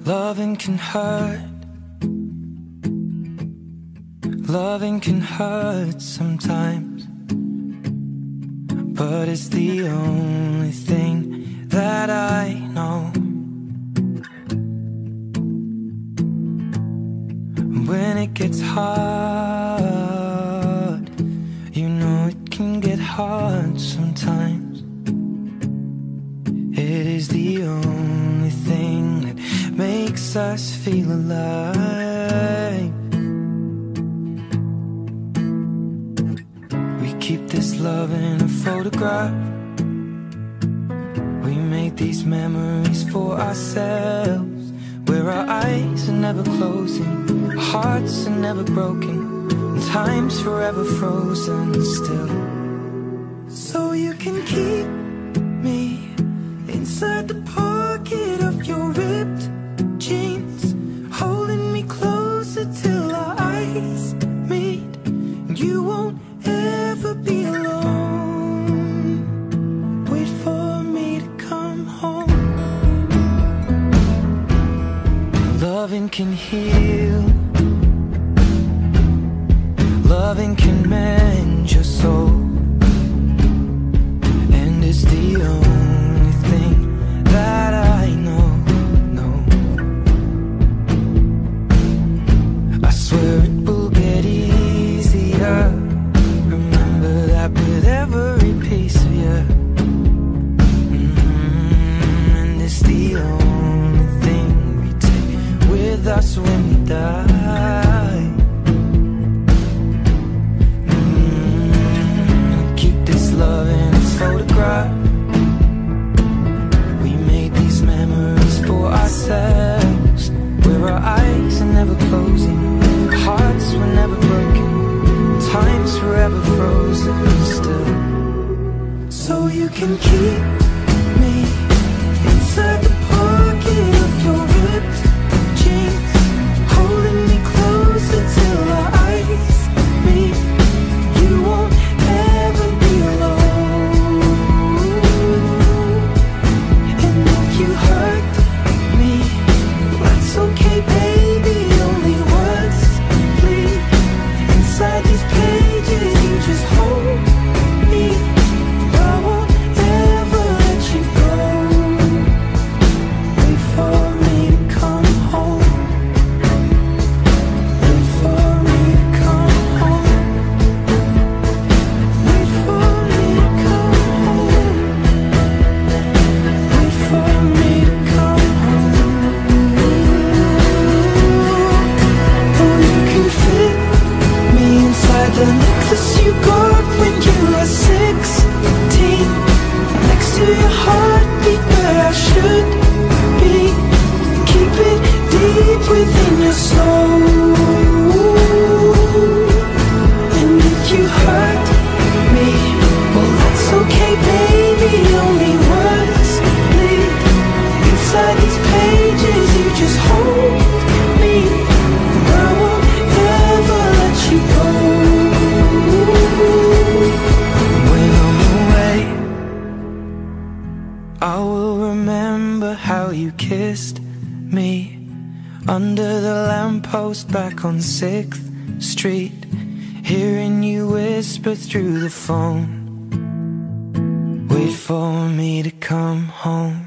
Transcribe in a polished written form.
Loving can hurt. Loving can hurt sometimes, but it's the only thing that I know. When it gets hard, you know it can get hard sometimes. It is the only thing that makes us feel alive. We keep this love in a photograph. We make these memories for ourselves, where our eyes are never closing, our hearts are never broken, and time's forever frozen still. So you can keep me inside the pocket of your ripped jeans, holding me closer till our eyes meet. You won't ever be alone. Wait for me to come home. Loving can heal. Loving can mend your soul, and it's the only thing that I know. I swear it will get easier. Remember that with every piece of you. And it's the only thing we take with us when we die. Keep this love in its photograph. We made these memories for ourselves, where our eyes are never closing, our hearts were never broken, time's forever frozen still. So you can keep me inside the pocket of your ripped jeans, holding me closer till our eyes meet. You won't ever be alone. And if you hurt me, that's okay, baby. Only words bleed inside these pages. You just hold me. I won't ever let you go. Wait for me to come home. Wait for me to come home. Wait for me to come home. Wait for me to come home. Oh, you can fit me inside the necklace you got when you were 16, next to your heartbeat where I should be. Keep it deep within your soul. And if you hurt me, well, that's okay, baby. Only words bleed inside these pages. You just hold me. I won't ever let you go. When I'm away, I will remember how you kissed me under the lamppost back on 6th Street, hearing you whisper through the phone. Wait for me to come home.